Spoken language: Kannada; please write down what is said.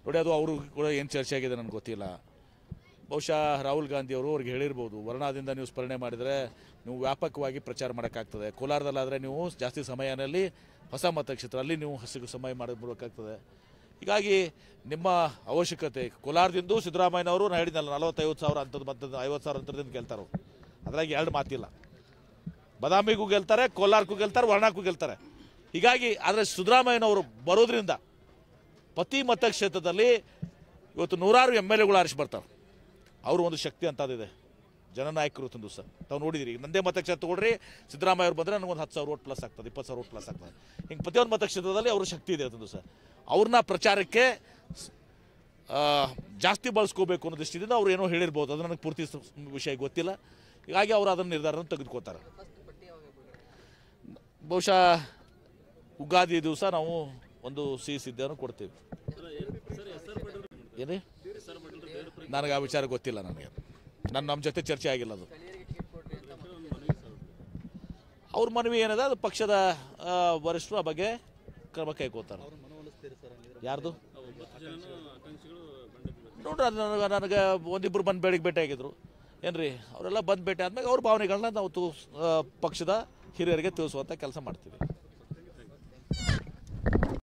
ನೋಡಿ ಅದು ಅವರು ಕೂಡ ಏನು ಚರ್ಚೆ ಆಗಿದೆ ನನಗೆ ಗೊತ್ತಿಲ್ಲ. ಬಹುಶಃ ರಾಹುಲ್ ಗಾಂಧಿ ಅವರು ಅವ್ರಿಗೆ ಹೇಳಿರ್ಬೋದು, ವರ್ಣದಿಂದ ನೀವು ಸ್ಮರಣೆ ಮಾಡಿದರೆ ನೀವು ವ್ಯಾಪಕವಾಗಿ ಪ್ರಚಾರ ಮಾಡೋಕ್ಕಾಗ್ತದೆ. ಕೋಲಾರದಲ್ಲಾದರೆ ನೀವು ಜಾಸ್ತಿ ಸಮಯದಲ್ಲಿ ಹೊಸ ಮತಕ್ಷೇತ್ರ ಅಲ್ಲಿ ನೀವು ಸಮಯ ಮಾಡಬೇಕಾಗ್ತದೆ. ಹೀಗಾಗಿ ನಿಮ್ಮ ಅವಶ್ಯಕತೆ ಕೋಲಾರದಿಂದ ಸಿದ್ದರಾಮಯ್ಯನವರು ನಾನು ಹೇಳಿದ್ನಲ್ಲ 40-50 ಸಾವಿರ ಅಂಥದ್ದು 50 ಸಾವಿರ ಅಂತರದಿಂದ ಗೆಲ್ತಾರೆ. ಅದ್ರಾಗಿ ಎರಡು ಮಾತಿಲ್ಲ. ಬದಾಮಿಗೂ ಗೆಲ್ತಾರೆ, ಕೋಲಾರಕ್ಕೂ ಗೆಲ್ತಾರೆ, ವರ್ಣಕ್ಕೂ ಗೆಲ್ತಾರೆ. ಹೀಗಾಗಿ ಆದರೆ ಸಿದ್ದರಾಮಯ್ಯನವರು ಬರೋದ್ರಿಂದ ಪ್ರತಿ ಮತಕ್ಷೇತ್ರದಲ್ಲಿ ಇವತ್ತು ನೂರಾರು MLAಗಳು ಆರಿಸಿ ಬರ್ತಾರೆ. ಅವರು ಒಂದು ಶಕ್ತಿ ಅಂತದಿದೆ ಜನನಾಯಕರು ತಂದು ಸರ್. ತಾವು ನೋಡಿದಿರಿ, ನಂದೇ ಮತಕ್ಷೇತ್ರ ತಗೊಳ್ರಿ, ಸಿದ್ದರಾಮಯ್ಯ ಅವರು ಬಂದರೆ ನನಗೊಂದು 10,000 ಓಟ್ ಪ್ಲಸ್ ಆಗ್ತದೆ, 20,000 ಓಟ್ ಪ್ಲಸ್ ಆಗ್ತದೆ. ಹಿಂಗೆ ಪ್ರತಿಯೊಂದು ಮತಕ್ಷೇತ್ರದಲ್ಲಿ ಅವ್ರ ಶಕ್ತಿ ಇದೆ ತಂದು ಸರ್. ಅವ್ರನ್ನ ಪ್ರಚಾರಕ್ಕೆ ಜಾಸ್ತಿ ಬಳಸ್ಕೋಬೇಕು ಅನ್ನೋ ದೃಷ್ಟಿಯಿಂದ ಅವ್ರು ಏನೋ ಹೇಳಿರ್ಬೋದು, ಅದು ನನಗೆ ಪೂರ್ತಿ ವಿಷಯ ಗೊತ್ತಿಲ್ಲ. ಹೀಗಾಗಿ ಅವರು ಅದನ್ನು ನಿರ್ಧಾರವನ್ನು ತೆಗೆದುಕೋತಾರೆ. ಬಹುಶಃ ಉಗಾದಿ ದಿವಸ ನಾವು ಒಂದು ಸಿಹಿ ಸಿದ್ಧವನ್ನು ಕೊಡ್ತೀವಿ. ಏನೇ ನನಗೆ ಆ ವಿಚಾರ ಗೊತ್ತಿಲ್ಲ. ನನಗೆ ನಮ್ಮ ಜೊತೆ ಚರ್ಚೆ ಆಗಿಲ್ಲ. ಅದು ಅವ್ರ ಮನವಿ ಏನಿದೆ ಅದು ಪಕ್ಷದ ವರಿಷ್ಠರು ಆ ಬಗ್ಗೆ ಕ್ರಮ ಕೈಗೊಳ್ತಾರೆ. ಯಾರ್ದು ನೋಡ್ರಿ, ಅದು ನನಗೆ ಒಂದಿಬ್ಬರು ಬಂದು ಭೇಟಿ ಆಗಿದ್ರು ಏನ್ರಿ, ಅವರೆಲ್ಲ ಬಂದು ಭೇಟಿ ಆದ್ಮೇಲೆ ಅವ್ರ ಭಾವನೆಗಳನ್ನ ನಾವು ಪಕ್ಷದ ಹಿರಿಯರಿಗೆ ತಿಳಿಸುವಂಥ ಕೆಲಸ ಮಾಡ್ತೀವಿ.